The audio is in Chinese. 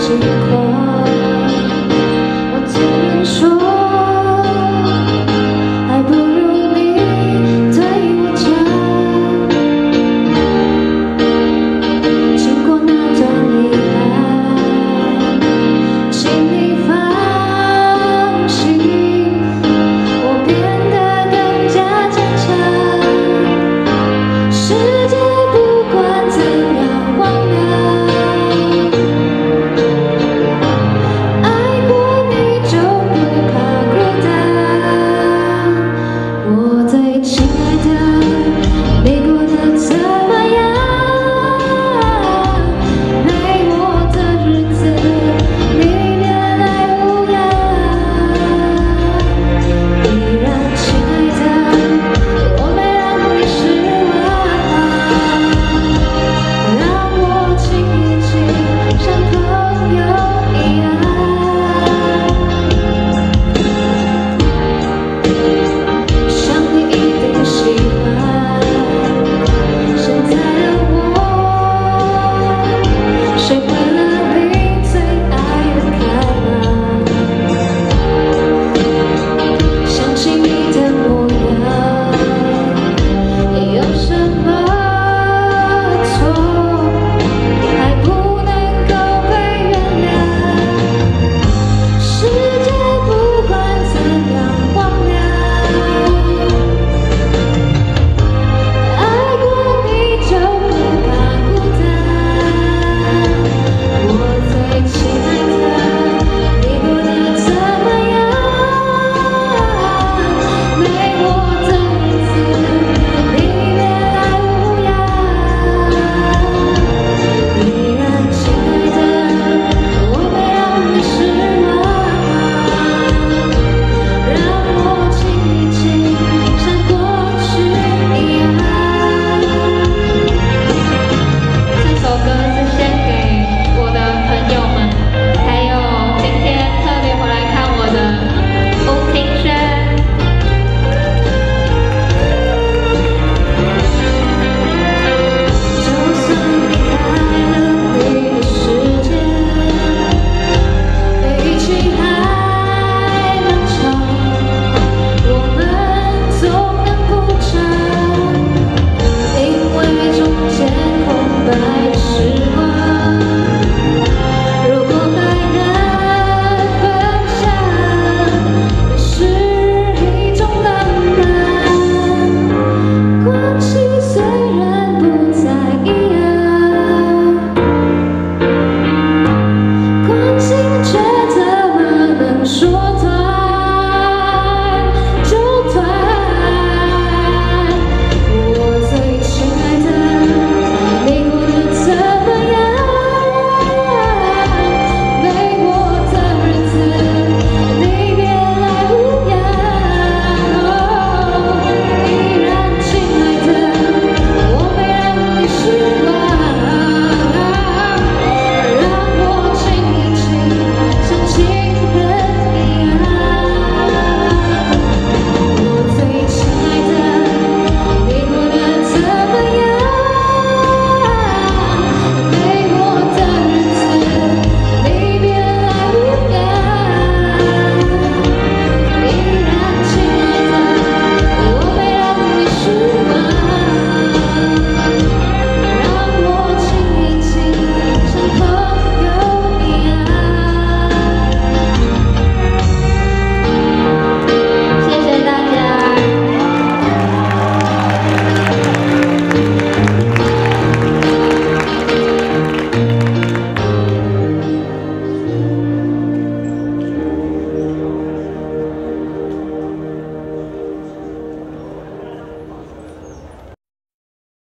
况。我听人说，还不如你对我讲。经过那段遗憾，请你放心，我变得更加坚强。世界不管怎样荒凉，爱过你就不怕孤单。我最亲爱的，你过得怎么样？没我的日子，你别来无恙。依然亲爱的，我没让你失望，让我亲一亲，像朋友一样。想你一定喜欢现在的我，谁会